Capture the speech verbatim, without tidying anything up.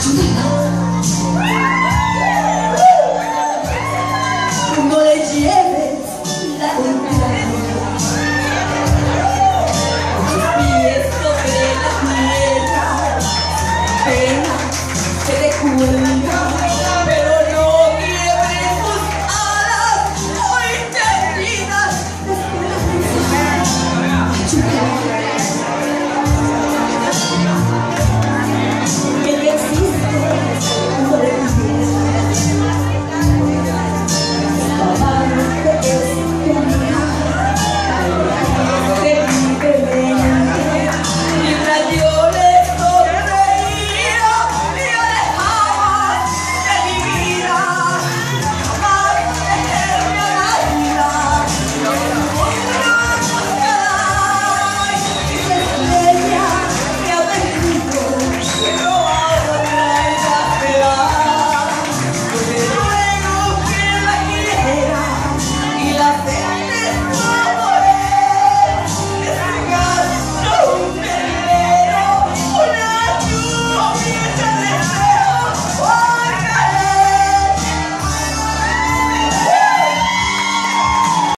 No le lleves la contraria, tus pies sobre la tierra, pena que te cure.